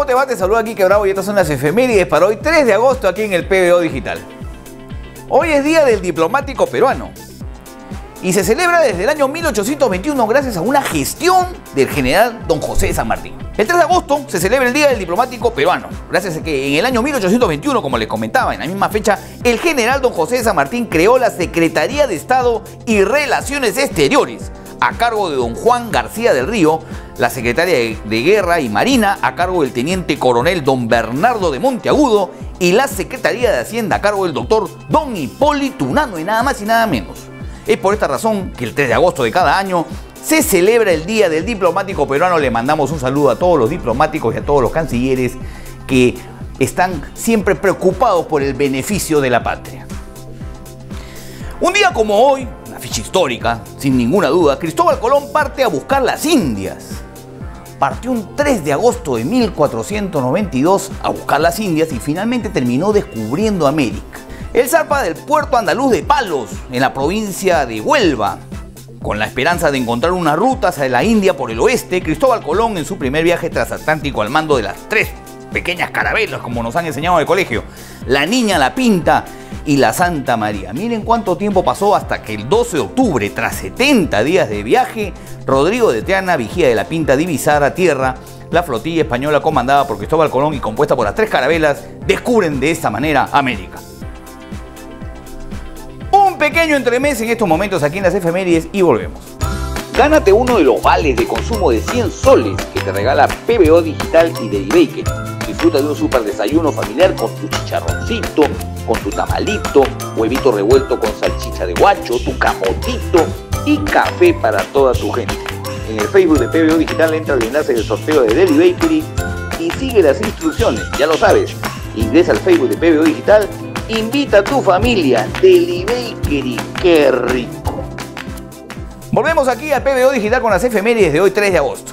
te va? Te saluda Quique Bravo y estas son las efemérides para hoy 3 de agosto aquí en el PBO Digital. Hoy es día del diplomático peruano y se celebra desde el año 1821 gracias a una gestión del general Don José de San Martín. El 3 de agosto se celebra el día del diplomático peruano, gracias a que en el año 1821, como les comentaba, en la misma fecha, el general Don José de San Martín creó la Secretaría de Estado y Relaciones Exteriores, a cargo de don Juan García del Río, la secretaria de Guerra y Marina a cargo del teniente coronel don Bernardo de Monteagudo y la Secretaría de Hacienda a cargo del doctor don Hipólito Unanue, nada más y nada menos. Es por esta razón que el 3 de agosto de cada año se celebra el Día del Diplomático Peruano. Le mandamos un saludo a todos los diplomáticos y a todos los cancilleres que están siempre preocupados por el beneficio de la patria. Un día como hoy, una fecha histórica, sin ninguna duda, Cristóbal Colón parte a buscar las Indias. Partió un 3 de agosto de 1492 a buscar las Indias y finalmente terminó descubriendo América. Él zarpa del puerto andaluz de Palos, en la provincia de Huelva. Con la esperanza de encontrar una ruta hacia la India por el oeste, Cristóbal Colón en su primer viaje transatlántico al mando de las 3 pequeñas carabelas, como nos han enseñado en el colegio, la Niña, la Pinta y la Santa María. Miren cuánto tiempo pasó hasta que el 12 de octubre, tras 70 días de viaje, Rodrigo de Triana, vigía de la Pinta, divisara a tierra la flotilla española comandada por Cristóbal Colón y compuesta por las 3 carabelas, descubren de esta manera América. Un pequeño entremés en estos momentos aquí en las efemérides y volvemos. Gánate uno de los vales de consumo de 100 soles que te regala PBO Digital y Delibaker. Disfruta de un super desayuno familiar con tu chicharroncito, con tu tamalito, huevito revuelto con salchicha de guacho, tu camotito y café para toda tu gente. En el Facebook de PBO Digital entra al enlace del sorteo de Delibaker y sigue las instrucciones, ya lo sabes. Ingresa al Facebook de PBO Digital, invita a tu familia, Delibaker, qué rico. Volvemos aquí al PBO Digital con las efemérides de hoy 3 de agosto.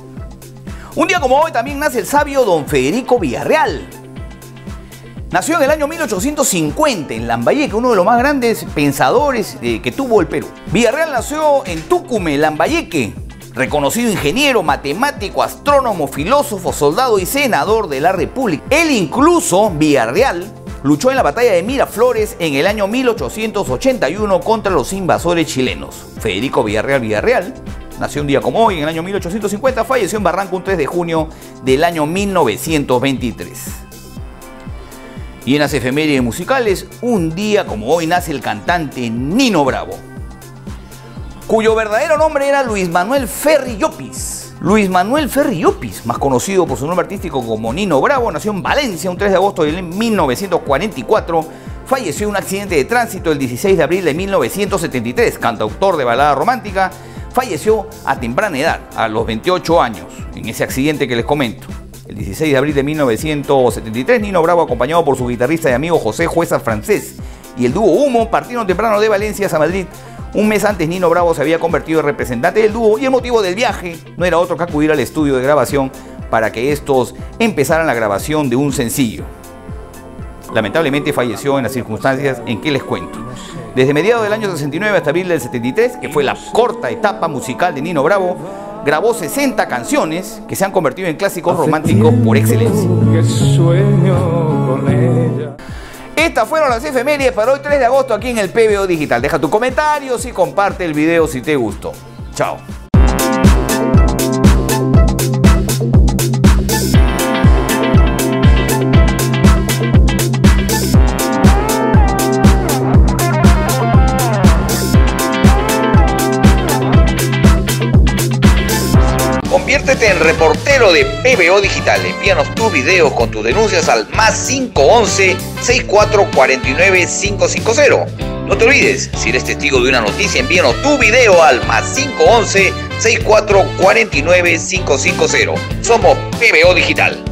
Un día como hoy también nace el sabio don Federico Villarreal. Nació en el año 1850 en Lambayeque, uno de los más grandes pensadores que tuvo el Perú. Villarreal nació en Tucumán, Lambayeque, reconocido ingeniero, matemático, astrónomo, filósofo, soldado y senador de la República. Él incluso, Villarreal, luchó en la batalla de Miraflores en el año 1881 contra los invasores chilenos. Federico Villarreal nació un día como hoy en el año 1850, falleció en Barranco un 3 de junio del año 1923. Y en las efemérides musicales, un día como hoy nace el cantante Nino Bravo, cuyo verdadero nombre era Luis Manuel Ferri Llopis. Luis Manuel Ferri Llopis, más conocido por su nombre artístico como Nino Bravo, nació en Valencia un 3 de agosto de 1944, falleció en un accidente de tránsito el 16 de abril de 1973, cantautor de balada romántica, falleció a temprana edad, a los 28 años, en ese accidente que les comento. El 16 de abril de 1973, Nino Bravo, acompañado por su guitarrista y amigo José Jueza Francés y el dúo Humo, partieron temprano de Valencia a Madrid. Un mes antes, Nino Bravo se había convertido en representante del dúo y el motivo del viaje no era otro que acudir al estudio de grabación para que estos empezaran la grabación de un sencillo. Lamentablemente falleció en las circunstancias en que les cuento. Desde mediados del año 69 hasta abril del 73, que fue la corta etapa musical de Nino Bravo, grabó 60 canciones que se han convertido en clásicos románticos por excelencia. Estas fueron las efemérides para hoy 3 de agosto aquí en el PBO Digital. Deja tu comentario y comparte el video si te gustó. Chao. Conviértete en reportero de PBO Digital. Envíanos tus videos con tus denuncias al +511 6449 550. No te olvides, si eres testigo de una noticia, envíanos tu video al +511 6449 550. Somos PBO Digital.